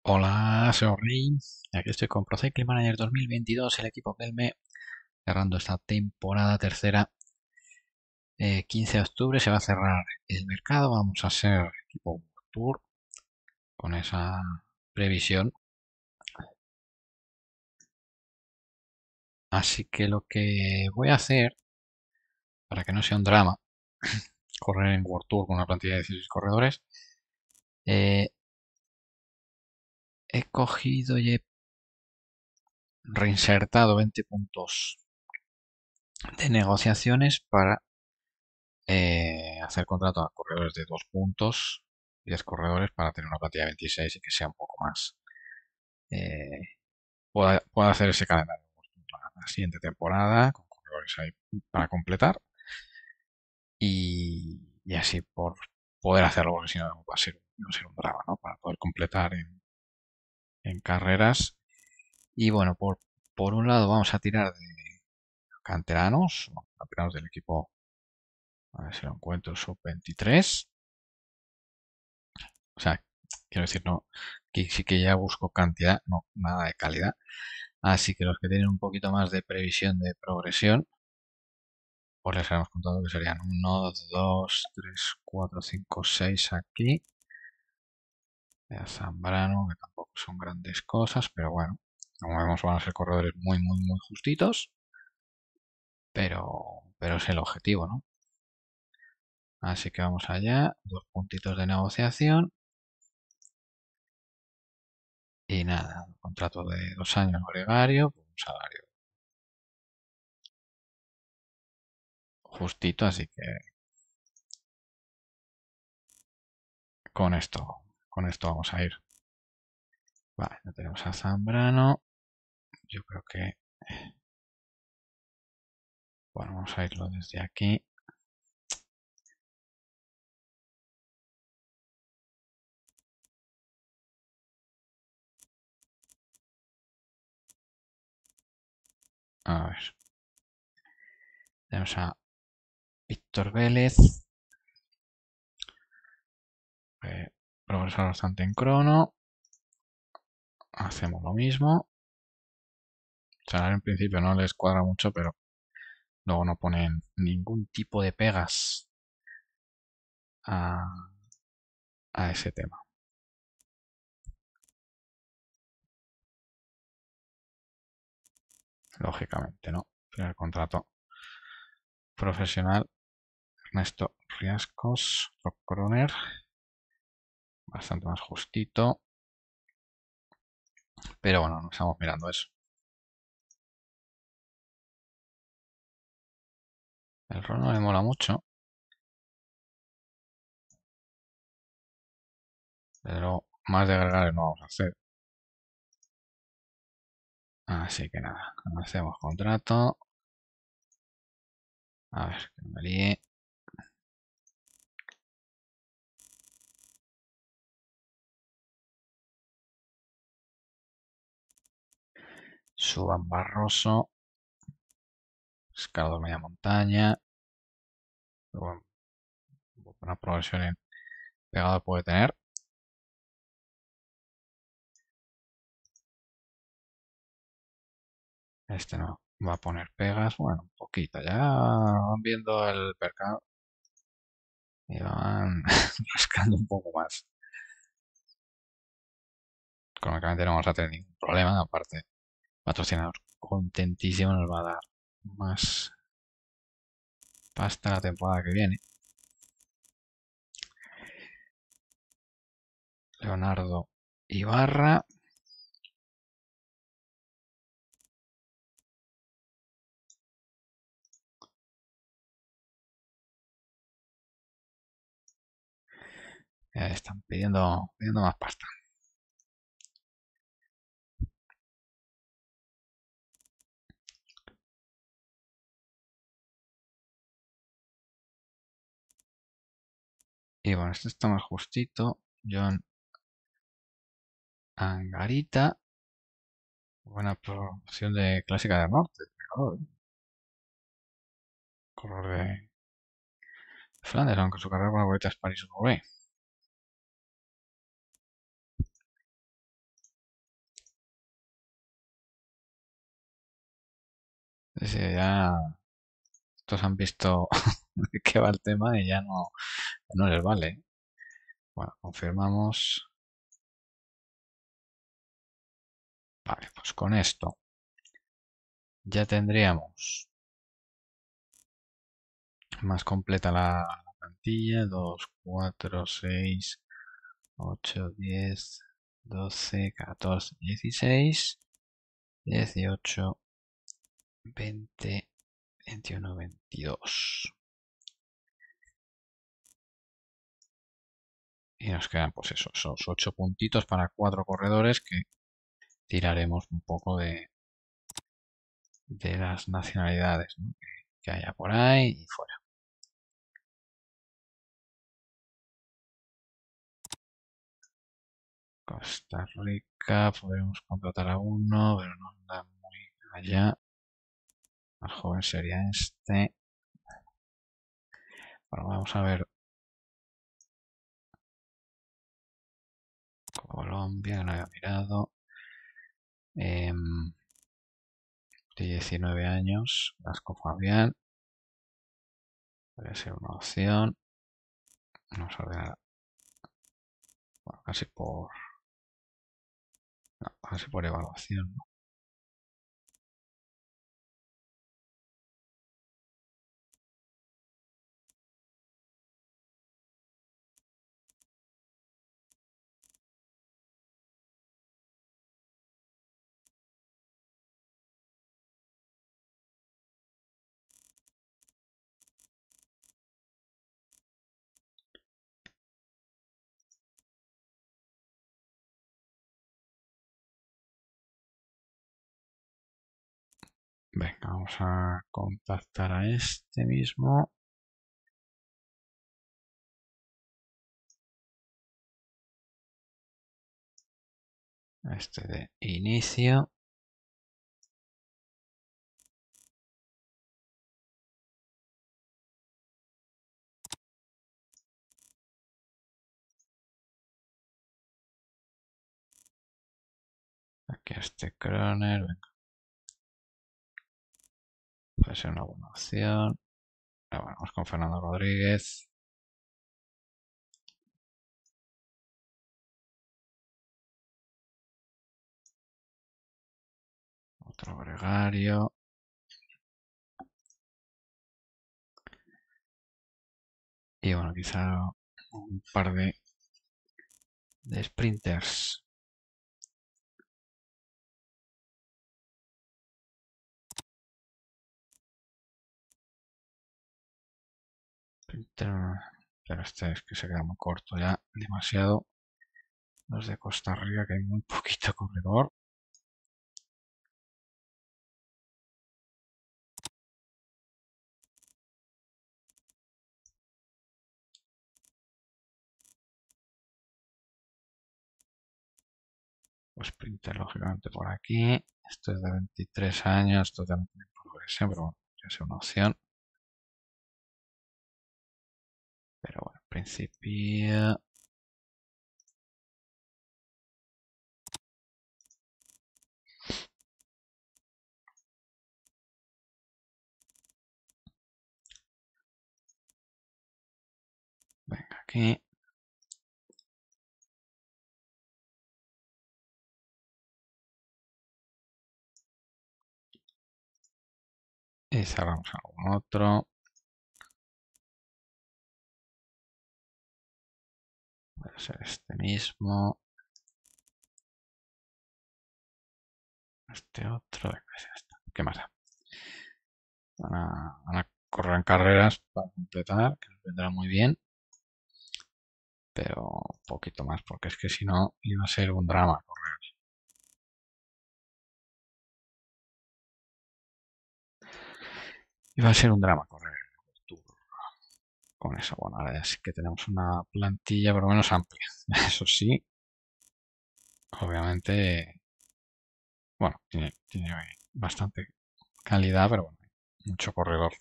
Hola, soy Rey. Aquí estoy con Pro Cycling Manager 2022, el equipo Pelme, cerrando esta temporada tercera. 15 de octubre se va a cerrar el mercado. Vamos a ser equipo World Tour con esa previsión. Así que lo que voy a hacer, para que no sea un drama, correr en World Tour con una plantilla de 16 corredores, eh, he cogido y he reinsertado 20 puntos de negociaciones para hacer contrato a corredores de 2 puntos, 10 corredores para tener una plantilla de 26 y que sea un poco más. eh, pueda hacer ese calendario la siguiente temporada con corredores ahí para completar y así por poder hacerlo, porque si no va a ser un drama, ¿no? Para poder completar en carreras. Y bueno, por un lado vamos a tirar de canteranos del equipo, a ver si lo encuentro, sub-23. O sea, quiero decir, no, que sí que ya busco cantidad, no nada de calidad. Así que los que tienen un poquito más de previsión de progresión, pues les hemos contado que serían uno, 2, 3, 4, 5, 6 aquí. De Zambrano, que tampoco son grandes cosas, pero bueno, como vemos van a ser corredores muy, muy, muy justitos, pero es el objetivo, ¿no? Así que vamos allá, 2 puntitos de negociación y nada, un contrato de 2 años gregario, pues un salario justito, así que con esto, con esto vamos a ir. Vale, ya tenemos a Zambrano. Yo creo que, bueno, vamos a irlo desde aquí. A ver, tenemos a Víctor Vélez. Progresa bastante en crono. Hacemos lo mismo. O sea, en principio no les cuadra mucho, pero luego no ponen ningún tipo de pegas a, a ese tema. Lógicamente, ¿no? Primer contrato profesional. Ernesto Riascos, Rock Coroner. Bastante más justito. Pero bueno, no estamos mirando eso. El rol no le mola mucho, pero más de agregar no vamos a hacer. Así que nada, hacemos contrato. A ver, que no me líe. Suban Barroso. Escalador media montaña. Bueno, una progresión en pegado puede tener. Este no va a poner pegas. Bueno, un poquito. Ya van viendo el mercado y van rascando un poco más. Económicamente no vamos a tener ningún problema. Aparte, patrocinador contentísimo nos va a dar más pasta la temporada que viene. Leonardo Ibarra. Están pidiendo más pasta. Y bueno, este está más justito. John Angarita. Buena producción de Clásica del Norte. Claro, corredor de Flandes, aunque su carrera favorita es París-Roubaix. Sí, ya estos han visto de qué va el tema y ya no les vale. Bueno, confirmamos. Vale, pues con esto ya tendríamos más completa la plantilla. 2, 4, 6, 8, 10, 12, 14, 16, 18, 20, 21, 22. Y nos quedan pues eso, esos 8 puntitos para 4 corredores que tiraremos un poco de las nacionalidades, ¿no? que haya por ahí y fuera. Costa Rica, podremos contratar a uno, pero no anda muy allá. Más joven sería este. Bueno, vamos a ver Colombia, que no había mirado. De 19 años, Vasco Fabián. Puede ser una opción. Vamos a ordenar, bueno, casi por evaluación, ¿no? Venga, vamos a contactar a este mismo. Este de inicio. Aquí este Croner. Venga, puede ser una buena opción. Bueno, vamos con Fernando Rodríguez. Otro gregario. Y bueno, quizá un par de sprinters. Sprinter, pero este es que se queda muy corto ya, demasiado. Los de Costa Rica, que hay muy poquito corredor. Pues Sprinter, lógicamente, por aquí. Esto es de 23 años, totalmente en progresión, pero bueno, ya es una opción. Pero bueno, en principio. Venga, aquí. Y cerramos algún otro. Puede ser este mismo. Este otro. Venga, ya está. ¿Qué más da? Van a correr en carreras para completar, que nos vendrá muy bien. Pero un poquito más, porque es que si no iba a ser un drama correr. Iba a ser un drama correr el Tour con eso. Bueno, ahora ya sí que tenemos una plantilla por lo menos amplia. Eso sí, obviamente, bueno, tiene bastante calidad, pero bueno, mucho corredor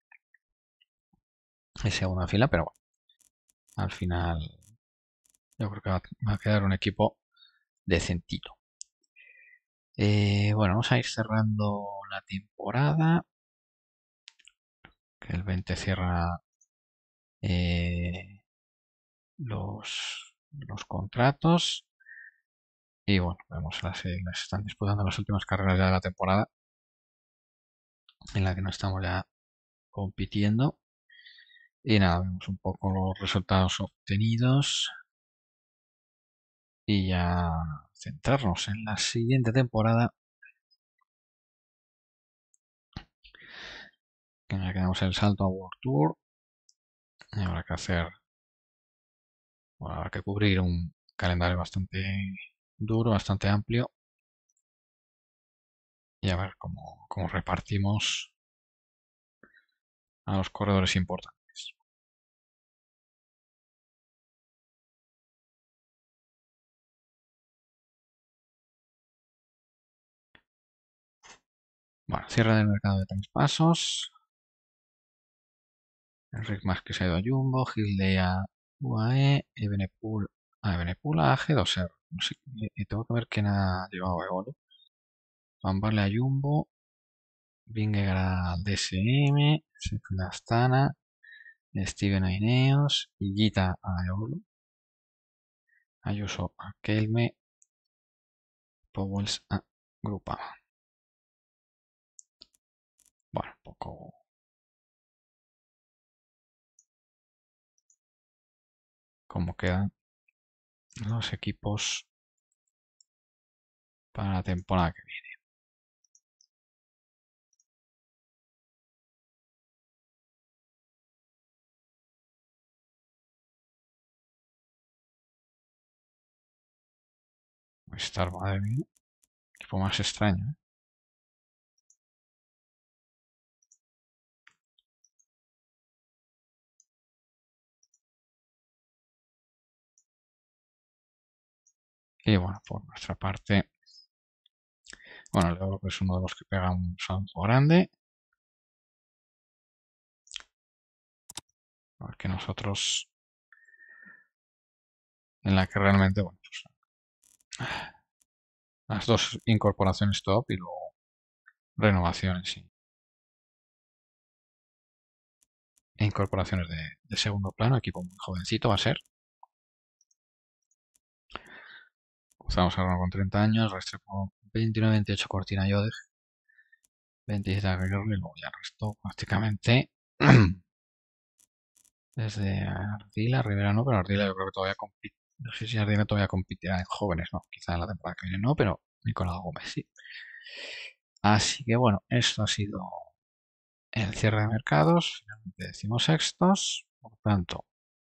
en segunda fila, pero bueno, al final yo creo que va a quedar un equipo decentito. Bueno, vamos a ir cerrando la temporada. que el 20 cierra los contratos. Y bueno, vemos las están disputando las últimas carreras ya de la temporada, en la que no estamos ya compitiendo. Y nada, vemos un poco los resultados obtenidos y ya centrarnos en la siguiente temporada, en la que damos el salto a World Tour. Y habrá que hacer, bueno, habrá que cubrir un calendario bastante duro, bastante amplio, y a ver cómo repartimos a los corredores importantes. Bueno, cierre del mercado de traspasos. Enric Mas que se ha ido a Jumbo, Gilday a UAE, Evenepoel a G2R. No sé, tengo que ver quién ha llevado a Eolo. Van Barle a Jumbo, Vingegaard al DSM, Sheffield a Astana, Steven a Ineos, Higuita a Eolo, Ayuso a Kelme, Powells a Grupama. Bueno, un poco como quedan los equipos para la temporada que viene. Movistar, madre mía, equipo más extraño, ¿eh? Y bueno, por nuestra parte, bueno, el Euro que es uno de los que pega un salto grande, porque nosotros en la que realmente, bueno, pues las dos incorporaciones top y luego renovaciones e incorporaciones de segundo plano, equipo muy jovencito va a ser. Estamos ahora con 30 años, Restrepo 29-28 Cortina Jodeg, 27 Aguirre y luego ya el resto prácticamente desde Ardila, Rivera no, pero Ardila yo creo que todavía compite. No sé si Ardila todavía competirá en jóvenes, no, quizá en la temporada que viene no, pero Nicolás Gómez sí. Así que bueno, esto ha sido el cierre de mercados, finalmente decimos sextos, por tanto,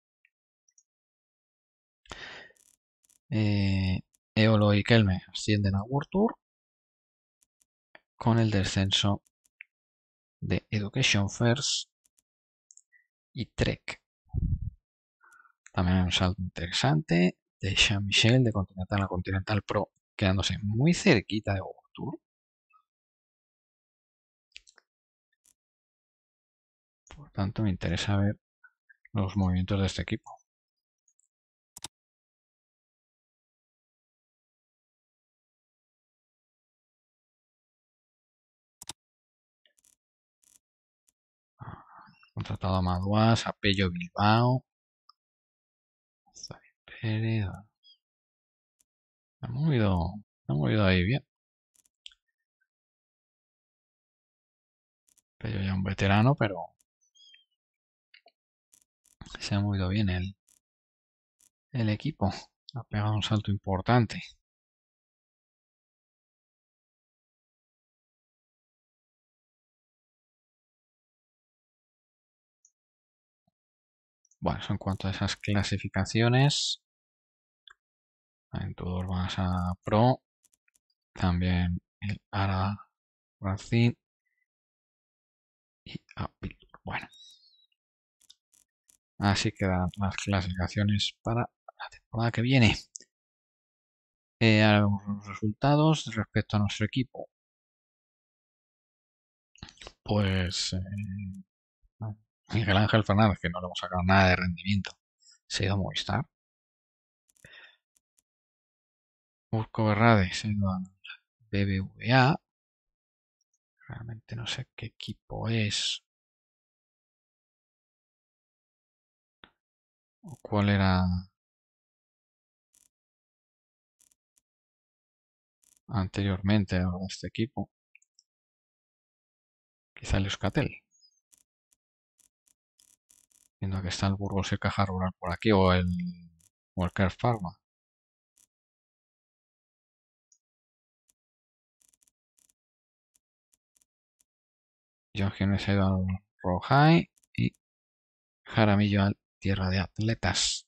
Eolo y Kelme ascienden a World Tour con el descenso de Education First y Trek. También hay un salto interesante de Jean-Michel de Continental a Continental Pro, quedándose muy cerquita de World Tour. Por tanto, me interesa ver los movimientos de este equipo. Contratado a Maduas, a Pello Bilbao, Pérez. Ha movido ahí bien. Pello ya un veterano, pero se ha movido bien el equipo. Ha pegado un salto importante. Bueno, eso en cuanto a esas clasificaciones. En Tudor vas a Pro. También el Ara Racing y a Pildur. Bueno, así quedan las clasificaciones para la temporada que viene. Ahora vemos los resultados respecto a nuestro equipo. Pues Miguel Ángel Fernández, que no le hemos sacado nada de rendimiento, se ha ido a Movistar. Urco Berrade se ha ido al BBVA. Realmente no sé qué equipo es. ¿Cuál era anteriormente a este equipo? Quizá el Euskaltel. Viendo que está el Burgos y Caja Rural por aquí, o el Walker Pharma. John Jiménez ha ido al Rojai y Jaramillo al Tierra de Atletas.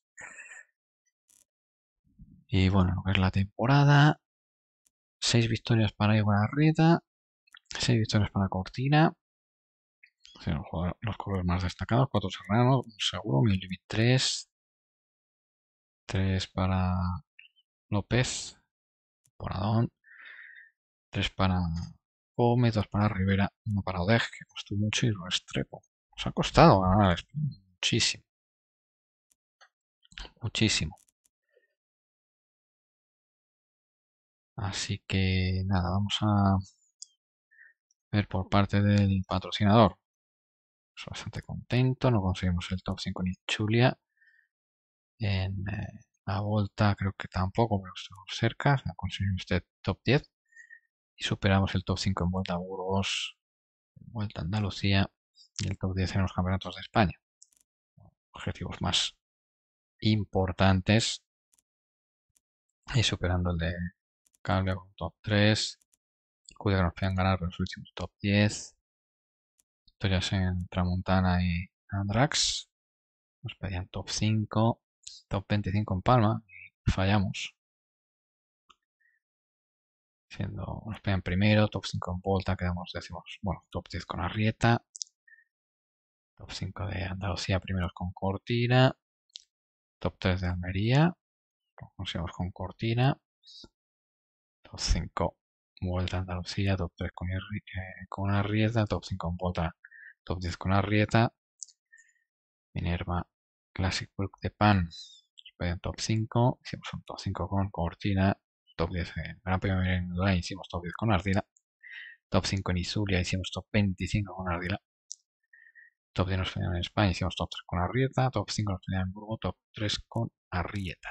Y bueno, lo que es la temporada, 6 victorias para Igor Arrieta, 6 victorias para Cortina. Sí, los corredores más destacados, 4 Serrano, seguro, Milivit 3, 3 para López, Poradón, 3 para Gómez, 2 para Rivera, 1 para Odeg, que costó mucho, y Restrepo. Nos ha costado ganar el sprint muchísimo, muchísimo. Así que nada, vamos a ver por parte del patrocinador. Estoy bastante contento, no conseguimos el top 5 ni Chulia. En la Volta creo que tampoco, pero estamos cerca. Conseguimos este top 10 y superamos el top 5 en Vuelta a Burgos, en Vuelta a Andalucía y el top 10 en los campeonatos de España. Objetivos más importantes y superando el de Cable con top 3. Cuida que nos puedan ganar los últimos top 10. Victorias en Tramontana y Andrax. Nos pedían top 5, top 25 en Palma y fallamos. Nos pedían primero, top 5 en Volta, quedamos décimos. Bueno, top 10 con Arrieta. Top 5 de Andalucía, primeros con Cortina. Top 3 de Almería, lo conseguimos con Cortina. Top 5 Vuelta a Andalucía, top 3 con Arrieta, top 5 en Volta, top 10 con Arrieta. Minerva Classic Brook de Pan, en top 5, hicimos un top 5 con Cortina, top 10 en Gran Premio de Indurain, hicimos top 10 con Ardila, top 5 en Izulia, hicimos top 25 con Ardila, top 10 nos pedían en España, hicimos top 3 con Arrieta, top 5 nos pedían en Burgo, top 3 con Arrieta.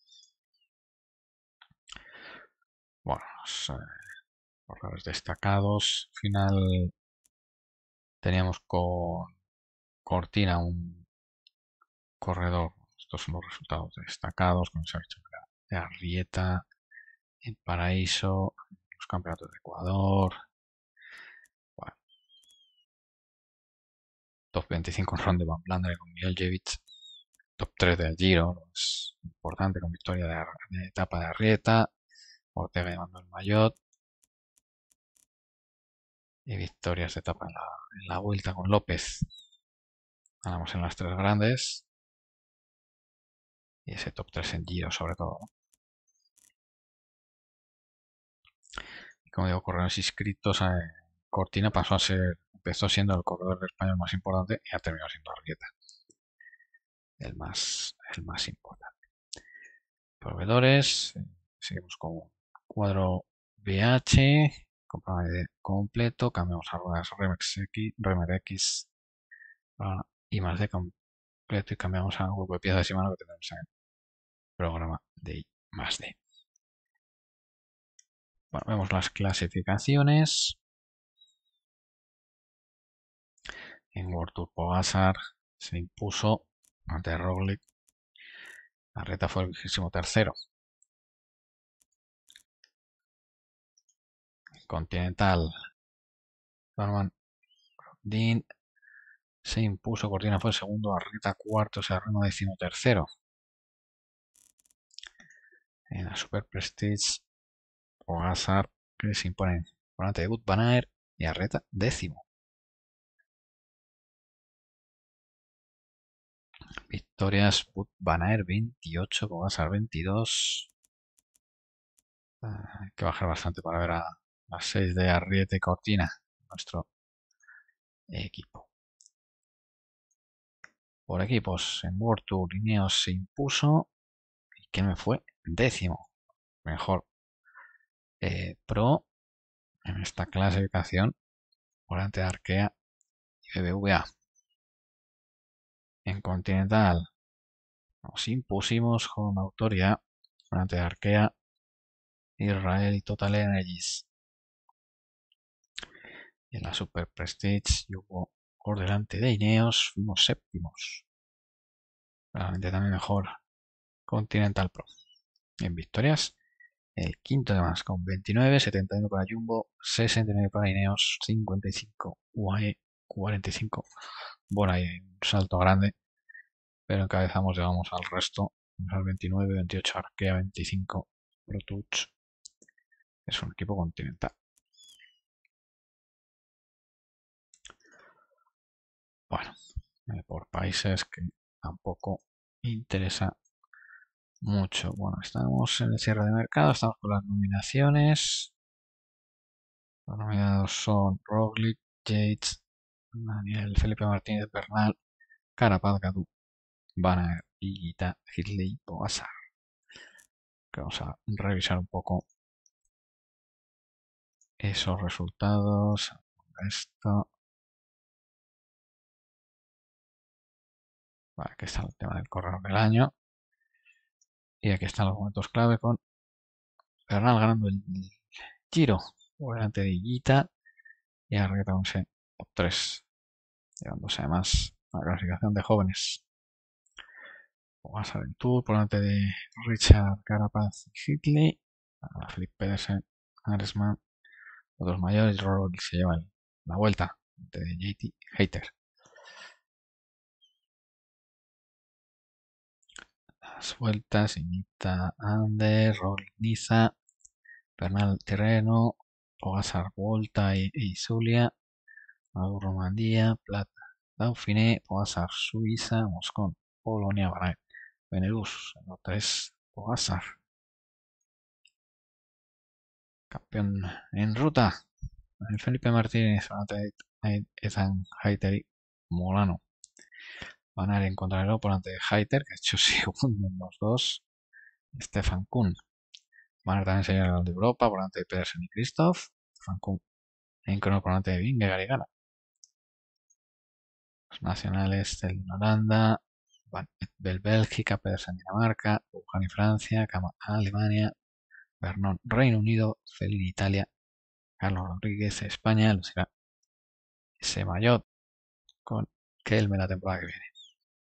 Bueno, los destacados, final teníamos con Cortina un corredor, estos son los resultados destacados, con esa victoria de Arrieta, en Paraíso, los campeonatos de Ecuador. Bueno, top 25 en Ron de Van Blanderen con Jeljevic. Top 3 del Giro, es importante, con victoria de etapa de Arrieta. Ortega llevando el maillot. Y victorias de etapa en la vuelta con López. Ganamos en las 3 grandes. Y ese top 3 en Giro, sobre todo, ¿no? Y como digo, corredores inscritos, Cortina empezó siendo el corredor español más importante y ha terminado siendo Arrieta el más importante. Proveedores, seguimos con cuadro BH, completo, cambiamos a ruedas Remer X a I más D completo y cambiamos a grupo de piezas y mano que tenemos en el programa de I más D. Bueno, vemos las clasificaciones. En World Tour Pogačar se impuso ante Roglic. La reta fue el 23º. Continental, Norman Dean se impuso, Cortina fue el segundo, Arrieta cuarto, Serrano 13º. En la Super Prestige, Pogačar que se impone por delante de Wout van Aert y Arrieta 10º. Victorias, Wout van Aert 28, Pogačar 22. Hay que bajar bastante para ver a las 6 de Arrieta y Cortina, nuestro equipo. Por equipos, en World Tour, Ineos se impuso. ¿Y quién me fue? 10º. Mejor Pro en esta clasificación por delante de Arkea y BBVA. En Continental, Nos impusimos con autoridad ante Arkea, Israel y Total Energies. En la Super Prestige hubo por delante de Ineos, fuimos séptimos. Realmente también mejor Continental Pro. En victorias, el quinto de más con 29, 71 para Jumbo, 69 para Ineos, 55 UAE, 45. Bueno, hay un salto grande, pero encabezamos, llevamos al resto. Al 29, 28 Arkea, 25 ProTouch. Es un equipo continental. Bueno, por países que tampoco interesa mucho. Bueno, estamos en el cierre de mercado, estamos con las nominaciones. Los nominados son Roglic, Yates, Daniel, Felipe Martínez, Bernal, Carapaz, Gadu, Van Aert y Guita, Hindley, Pogačar. Que vamos a revisar un poco esos resultados. Esto. Vale, aquí está el tema del corredor del año. Y aquí están los momentos clave con Bernal ganando el Giro por delante de Guita y arriesgándose top 3, llevándose además a la clasificación de jóvenes. Vamos a ver el Tour por delante de Richard, Carapaz y Hindley. Philippe Pedersen, Aresman, los dos mayores. Roglic se lleva la vuelta de JT Hayter. Las vueltas, Imita Ander, Roglic Niza, Bernal Terreno, Pogačar Volta y Zulia, Maduro Romandía, Plata Dauphiné, Pogačar Suiza, Moscón, Polonia, Bahrain, Benelux, los 3 Pogačar. Campeón en ruta, el Felipe Martínez, Ethan Hayter y Molano. Van a ir en contrarreloj por delante de Hayter, que ha hecho segundo en los dos. Stefan Kuhn. Van a ir también señor de Europa por delante de Pedersen y Christoph. Stefan Kuhn en crono por delante de Vingegaard y Gana. Los nacionales del Holanda, Van Bel Bélgica, Pedersen Dinamarca, Bujani Francia, Kama Alemania, Vernon Reino Unido, Felini Italia, Carlos Rodríguez España, lucirá ese maillot con Kelme la temporada que viene.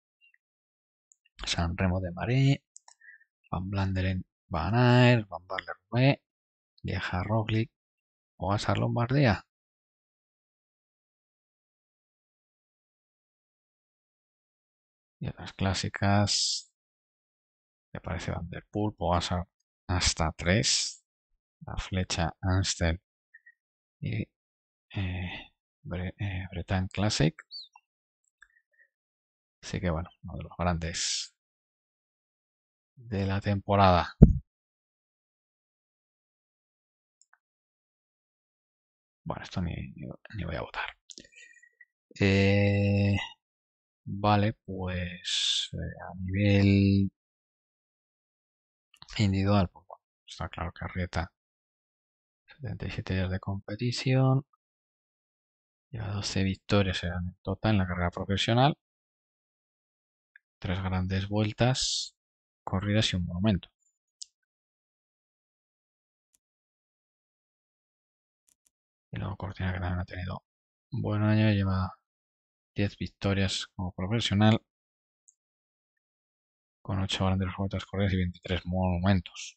San Remo de Marais, Van Blanderen Van Aert, Van Barle Roubaix, Lieja Roglic, Pogačar Lombardía. Y otras clásicas, me parece Van der Poel, Pogačar hasta 3, la flecha Amstel y Bretagne Classic. Así que bueno, uno de los grandes de la temporada. Bueno, esto ni voy a votar. Vale, pues a nivel individual, pues bueno, está claro que Arrieta 77 días de competición, lleva 12 victorias en total en la carrera profesional, 3 grandes vueltas corridas y un monumento. Y luego Cortina, que también ha tenido un buen año, lleva 10 victorias como profesional, con 8 grandes vueltas corridas y 23 monumentos.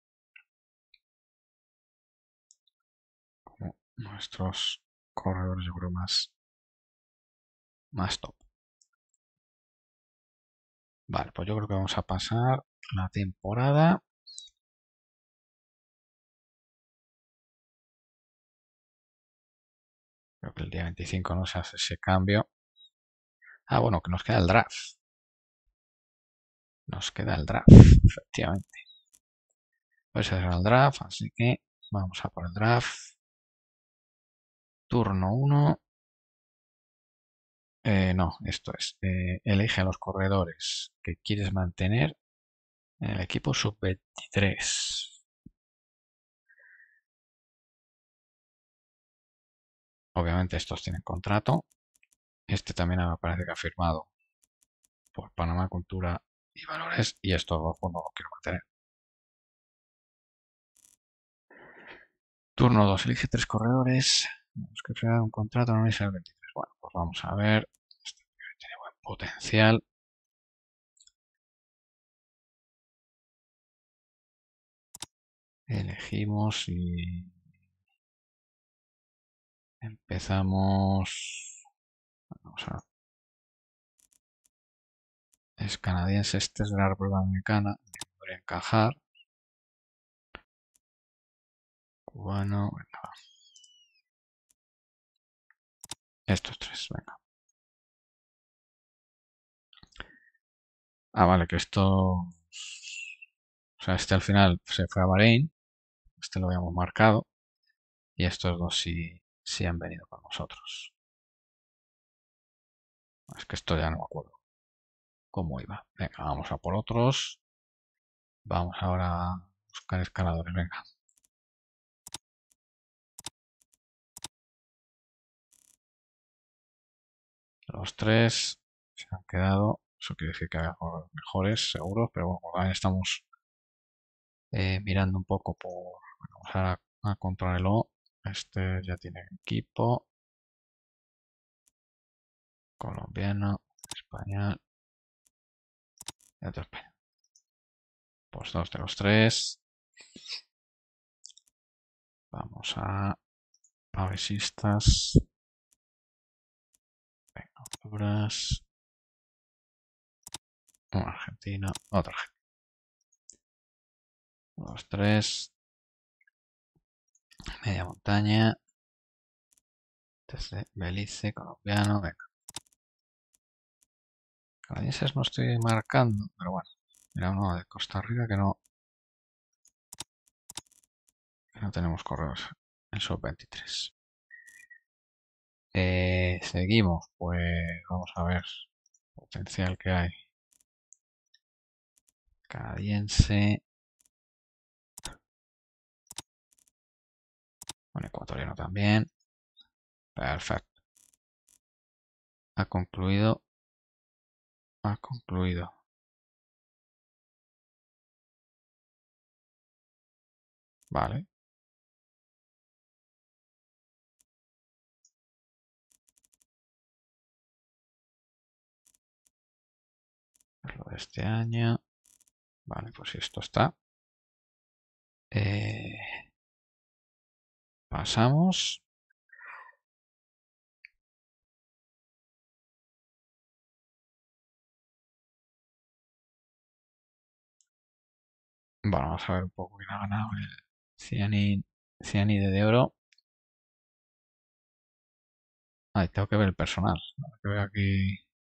Como nuestros corredores, yo creo, más top. Vale, pues yo creo que vamos a pasar la temporada. Creo que el día 25 no se hace ese cambio. Ah, bueno, que nos queda el draft. Nos queda el draft, efectivamente. Pues ese será el draft, así que vamos a por el draft. Turno 1. No, esto es. Elige a los corredores que quieres mantener en el equipo sub-23. Obviamente estos tienen contrato. Este también me parece que ha firmado por Panamá Cultura y valores, y estos dos pues no los quiero mantener. Turno 2, elige 3 corredores. Tenemos que crear un contrato, no es el 23. Bueno, pues vamos a ver. Este tiene buen potencial. Elegimos y empezamos. Vamos a. Es canadiense, este es de la República Dominicana. Podría encajar. Cubano, venga, va. Estos tres, venga. Ah, vale, que esto. O sea, este al final se fue a Bahrein. Este lo habíamos marcado. Y estos dos sí han venido con nosotros. Es que esto ya no me acuerdo cómo iba. Venga, vamos a por otros. Vamos ahora a buscar escaladores. Venga. Los tres se han quedado. Eso quiere decir que hay mejores, seguros. Pero bueno, también estamos mirando un poco por. Vamos a controlarlo. Este ya tiene equipo. Colombiano, español y otro español. Pues dos de los tres. Vamos a pavesistas. Venga, Honduras. Una Argentina, otra Argentina. Los tres. Media montaña. Desde Belice, colombiano. Venga. Canadienses no estoy marcando, pero bueno. Mira, uno de Costa Rica que no tenemos correos en sub-23. Seguimos, pues vamos a ver potencial que hay. Canadiense. Un ecuatoriano también. Perfecto. Ha concluido. Ha concluido. Vale. Es lo de este año. Vale, pues esto está. Pasamos. Bueno, vamos a ver un poco quién ha ganado el Cianide de oro. Ahí tengo que ver el personal. Que veo aquí.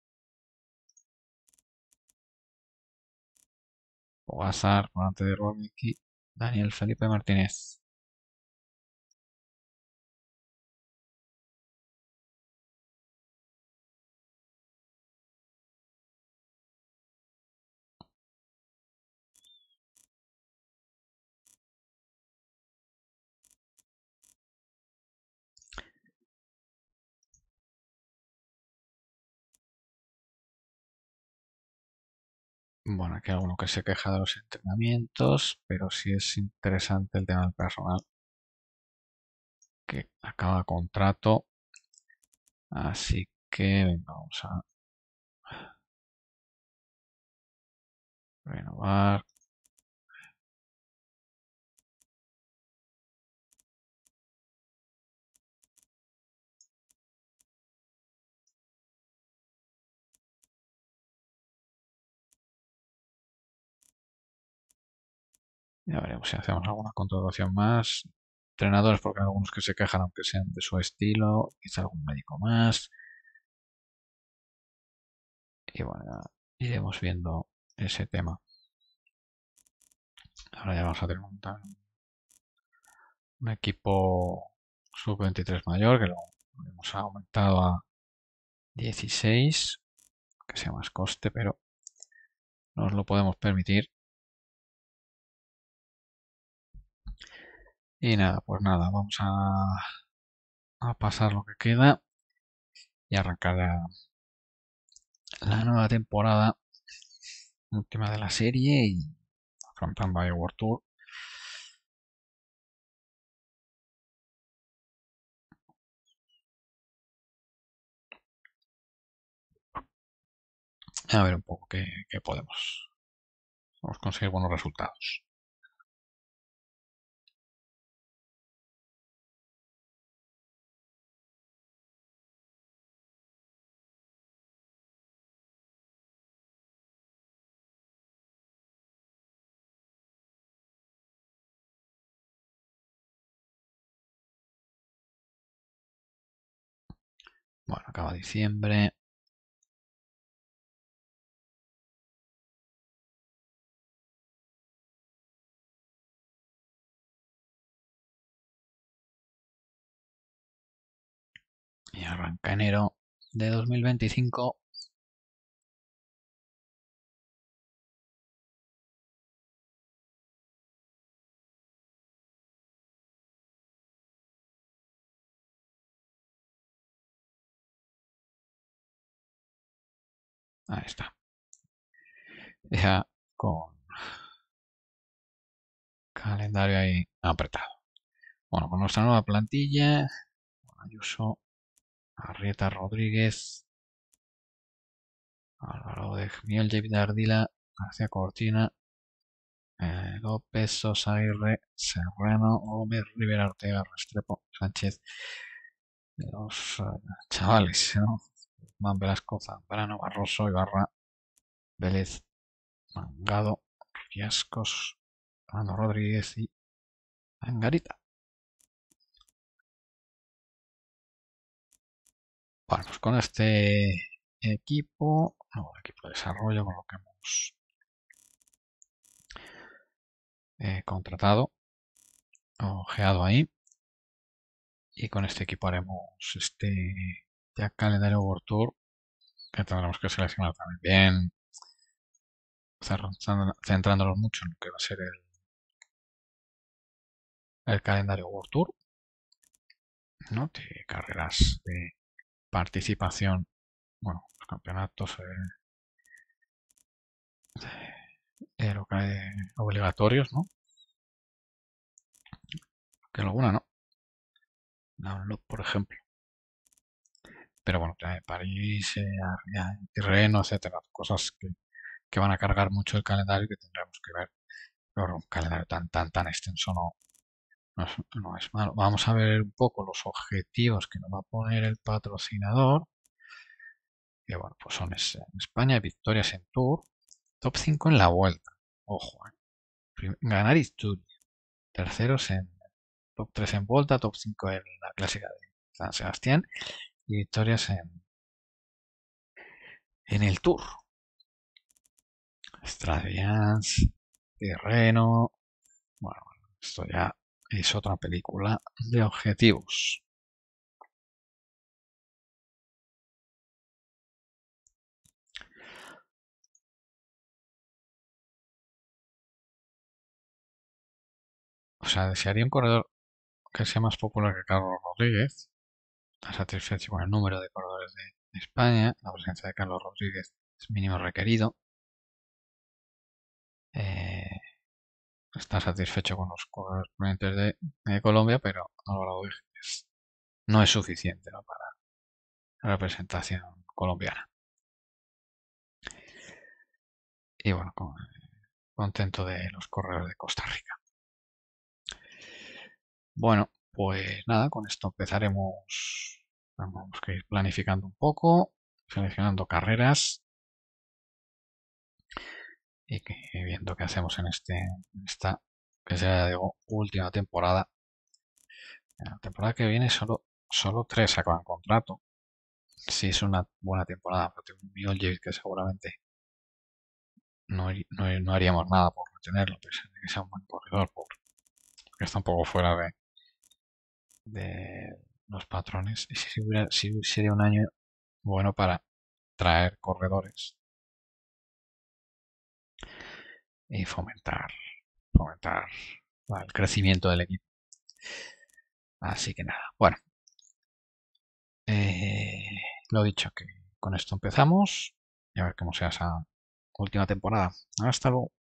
Pogazar, volante de Robiki, Daniel Felipe Martínez. Bueno, aquí hay alguno que se queja de los entrenamientos, pero sí es interesante el tema del personal que acaba contrato. Así que venga, vamos a renovar. Ya veremos si hacemos alguna contratación más. Entrenadores, porque hay algunos que se quejan, aunque sean de su estilo. Quizá algún médico más. Y bueno, ya iremos viendo ese tema. Ahora ya vamos a tener un equipo sub-23 mayor, que lo hemos aumentado a 16, que sea más coste, pero nos lo podemos permitir. Y nada, pues nada, vamos a pasar lo que queda y arrancar la nueva temporada última de la serie y afrontando a World Tour. A ver un poco qué podemos conseguir buenos resultados. Bueno, acaba diciembre. Y arranca enero de 2025. Ahí está. Ya con calendario ahí apretado. Bueno, con nuestra nueva plantilla, Ayuso, Arrieta Rodríguez, Álvaro de Miel, David Ardila, García Cortina, López, Sosa Aguirre, Serrano, Gómez, Rivera, Ortega, Restrepo, Sánchez, los chavales, ¿no? Man Velasco, Zambrano, Barroso, Ibarra, Vélez, Mangado, Riascos, Fernando Rodríguez y Angarita. Bueno, pues con este equipo, nuevo equipo de desarrollo, con lo que hemos contratado, ojeado ahí, y con este equipo haremos este ya calendario World Tour, que tendremos que seleccionar también bien, centrándonos mucho en lo que va a ser el calendario World Tour, ¿no? De carreras de participación, bueno, los campeonatos obligatorios, ¿no? Que alguna no. Download, por ejemplo. Pero bueno, París, Tirreno, etcétera, cosas que van a cargar mucho el calendario y que tendremos que ver. Pero un calendario tan extenso no es malo. Vamos a ver un poco los objetivos que nos va a poner el patrocinador. Que bueno, pues son en España, victorias en Tour, top 5 en la vuelta. Ojo, ganar Isturiz. Terceros en top 3 en vuelta, top 5 en la clásica de San Sebastián y victorias en el Tour. Stradians, Tirreno. Bueno, esto ya es otra película de objetivos. O sea, desearía un corredor que sea más popular que Carlos Rodríguez. Está satisfecho con el número de corredores de España. La presencia de Carlos Rodríguez es mínimo requerido. Eh, está satisfecho con los corredores provenientes de Colombia, pero Álvaro Rodríguez no es suficiente, ¿no?, para la representación colombiana. Y bueno, contento de los corredores de Costa Rica. Bueno, pues nada, con esto empezaremos. Vamos a ir planificando un poco, seleccionando carreras y viendo qué hacemos en esta que sea de última temporada. En la temporada que viene solo 3 acaban contrato. Si es una buena temporada, pero tengo un Miolle que seguramente no haríamos nada por retenerlo, pese a que sea un buen corredor, porque está un poco fuera de los patrones. Y si sería un año bueno para traer corredores y fomentar el crecimiento del equipo. Así que nada, bueno, lo dicho, que con esto empezamos y a ver cómo sea esa última temporada. Hasta luego.